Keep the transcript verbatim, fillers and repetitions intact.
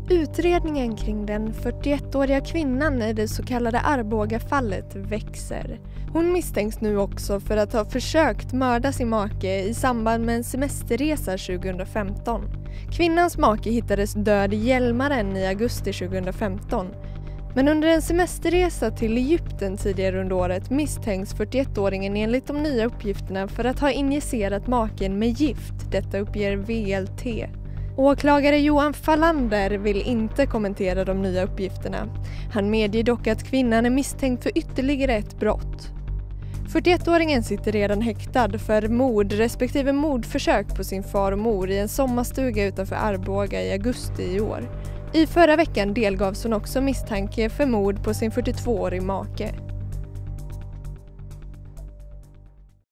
Utredningen kring den fyrtioettåriga kvinnan i det så kallade Arboga-fallet växer. Hon misstänks nu också för att ha försökt mörda sin make i samband med en semesterresa tjugohundrafemton. Kvinnans make hittades död i Hjälmaren i augusti tjugohundrafemton. Men under en semesterresa till Egypten tidigare under året misstänks fyrtioettåringen enligt de nya uppgifterna för att ha injicerat maken med gift. Detta uppger V L T. Åklagare Johan Fallander vill inte kommentera de nya uppgifterna. Han medger dock att kvinnan är misstänkt för ytterligare ett brott. fyrtioettåringen sitter redan häktad för mord respektive mordförsök på sin far och mor i en sommarstuga utanför Arboga i augusti i år. I förra veckan delgavs hon också misstanke för mord på sin fyrtiotvåårig make.